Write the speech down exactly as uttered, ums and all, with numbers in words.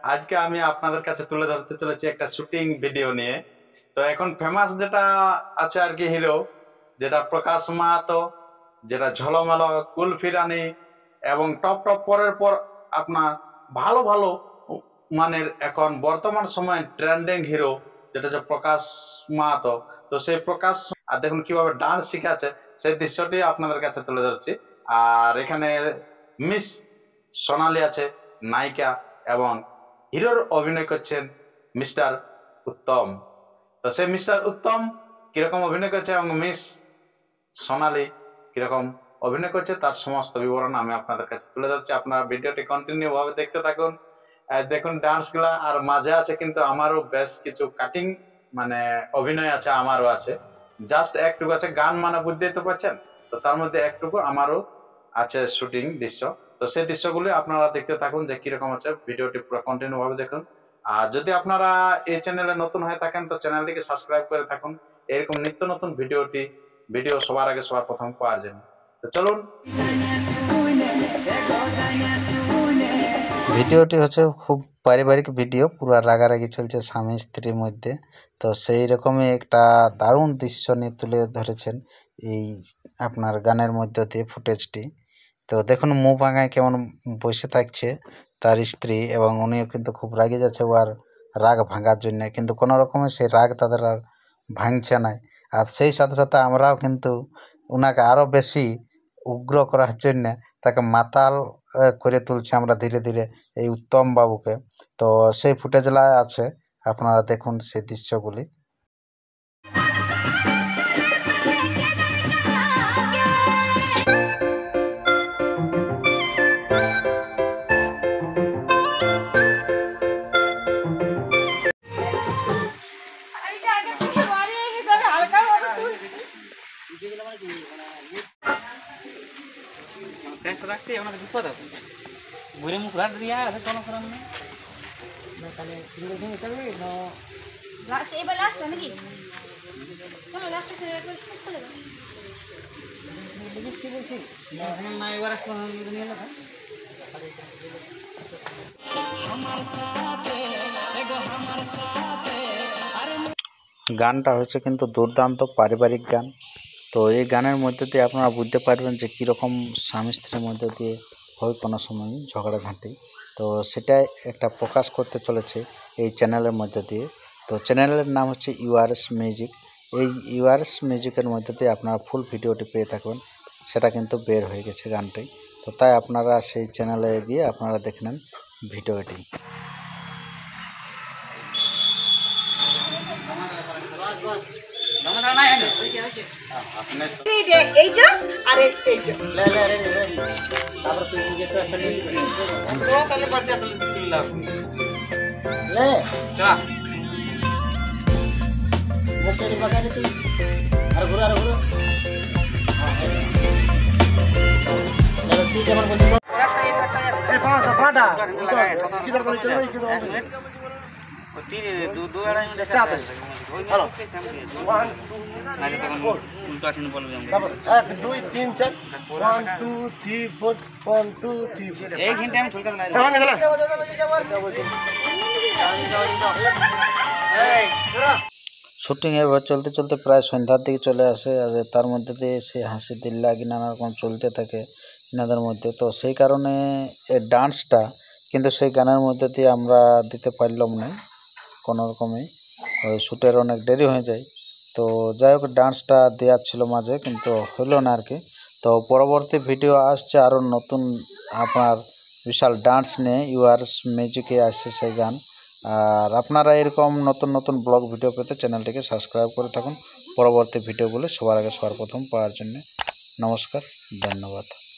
আজকে আমি আপনাদের কাছে তুলে ধরতে চলেছি একটা শুটিং ভিডিও নিয়ে। তো এখন ফেমাস যেটা আছে আর কি হিরো, যেটা প্রকাশ মাহাতো, যেটা ঝলমল কুলফি রানী এবং টপ টপ পরের পর আপনার ভালো ভালো মানের এখন বর্তমান সময় ট্রেন্ডিং হিরো যেটা হচ্ছে প্রকাশ মাহাতো। তো সেই প্রকাশ আর দেখুন কিভাবে ডান্স শিখাচ্ছে, সেই দৃশ্যটি আপনাদের কাছে তুলে ধরছি। আর এখানে মিস সোনালি আছে নায়িকা, এবং হিরোর অভিনয় করছেন মিস্টার উত্তম। তো সেই মিস্টার উত্তম কিরকম অভিনয় করছে এবং মিস সোনালি কিরকম অভিনয় করছে তার সমস্ত বিবরণ আমি আপনাদের কাছে তুলে ধরছি। আপনারা ভিডিওটি কন্টিনিউ ভাবে দেখতে থাকুন। দেখুন ডান্স গুলা, আর মাঝে আছে কিন্তু আমারও বেশ কিছু কাটিং মানে অভিনয় আছে, আমারও আছে। জাস্ট একটুকু আছে গান, মানে বুঝতেই তো পারছেন। তো তার মধ্যে একটুকু আমারও আছে শুটিং দৃশ্য। তো সেই দৃশ্যগুলি আপনারা দেখতে থাকুন যে কিরকম হচ্ছে। ভিডিওটি পুরো কন্টিনিউ ভাবে দেখুন। আর যদি আপনারা এই চ্যানেলে নতুন হয়ে থাকেন তো চ্যানেলটিকে সাবস্ক্রাইব করে থাকুন এরকম নিত্য নতুন ভিডিওটি ভিডিও সবার আগে সবার প্রথম পাওয়ার জন্য। তো চলুন। ভিডিওটি হচ্ছে খুব পারিবারিক ভিডিও, পুরো রাগারাগি চলছে স্বামী স্ত্রীর মধ্যে। তো সেই রকমই একটা দারুণ দৃশ্য নিয়ে তুলে ধরেছেন এই আপনার গানের মধ্য দিয়ে ফুটেজটি। তো দেখুন মুখ ভাঙায় কেমন বসে থাকছে তার স্ত্রী, এবং উনিও কিন্তু খুব রাগে যাচ্ছে ওর রাগ ভাঙার জন্য, কিন্তু কোনো রকমে সেই রাগ তাদের আর ভাঙছে না। আর সেই সাথে সাথে আমরাও কিন্তু ওনাকে আরও বেশি উগ্র করার জন্য তাকে মাতাল করে তুলছি আমরা ধীরে ধীরে এই উত্তম বাবুকে। তো সেই ফুটেজগুলো আছে, আপনারা দেখুন সেই দৃশ্যগুলি। রাখতে ওনাকে বিপদ হবে, ঘুরে মুখ রাত দিয়া আছে কোনো করার নেই। তাহলে সিঙ্গেল সিঙ্গেল চলবে না লাস্ট, এবার লাস্ট নাকি? চলো লাস্ট করে শেষ করে দাও। লিমিট কি বলছি না, এখন না এবার আসলে নিয়ে এলো। গানটা হচ্ছে কিন্তু দুর্দান্ত পারিবারিক গান। তো এই গানের মধ্যে দিয়ে আপনারা বুঝতে পারবেন যে কীরকম স্বামী স্ত্রীর মধ্যে দিয়ে হয় কোনো সময় ঝগড়াঝাঁটি। তো সেটাই একটা প্রকাশ করতে চলেছে এই চ্যানেলের মধ্যে দিয়ে। তো চ্যানেলের নাম হচ্ছে ইউআরএস মিউজিক। এই ইউআরএস মিউজিকের মধ্যে দিয়ে আপনারা ফুল ভিডিওটি পেয়ে থাকবেন, সেটা কিন্তু বের হয়ে গেছে গানটি। তো তাই আপনারা সেই চ্যানেলে গিয়ে আপনারা দেখে নেন ভিডিওটি। এইটা আর এইটা লে লে রে রে তারপর তুই নিজে তো আসলে তো তাহলে করতে আসলে দিলাম লে চা মুখে বাগারে তুই আর ঘুরে আর ঘুরে লে তুই যেমন বলছিস এই পাঁচ ফাটা কি দরকার চলো কি দরকার तीन दो दो आड़ा में देखा हेलो वन टू আগে তখন উল্টো আসেন বলবো আমরা তারপর এক দুই তিন চার one two three four one two three এক ঘন্টা আমি চলতে না ভাঙা গেল এই ধরো শুটিং এবার চলতে চলতে প্রায় সন্ধ্যার দিকে চলে আসে, আর তার মধ্যে দিয়ে সেই হাসি দিল্লা কি নানা রকম চলতে থাকে এনাদের মধ্যে। তো সেই কারণে এই ডান্সটা কিন্তু সেই গানের মধ্যে দিয়ে আমরা দিতে পারলাম না কোনো রকমই, ওই শ্যুটের অনেক দেরি হয়ে যায়। তো যাই হোক ডান্সটা দেওয়ার ছিল মাঝে, কিন্তু হলো না আর কি। তো পরবর্তী ভিডিও আসছে আরও নতুন আপনার বিশাল ডান্স নিয়ে, ইউআরএস মিউজিকে আসছে সেই গান। আর আপনারা এরকম নতুন নতুন ব্লগ ভিডিও পেতে চ্যানেলটিকে সাবস্ক্রাইব করে থাকুন পরবর্তী ভিডিওগুলো সবার আগে সবার প্রথম পাওয়ার জন্য। নমস্কার, ধন্যবাদ।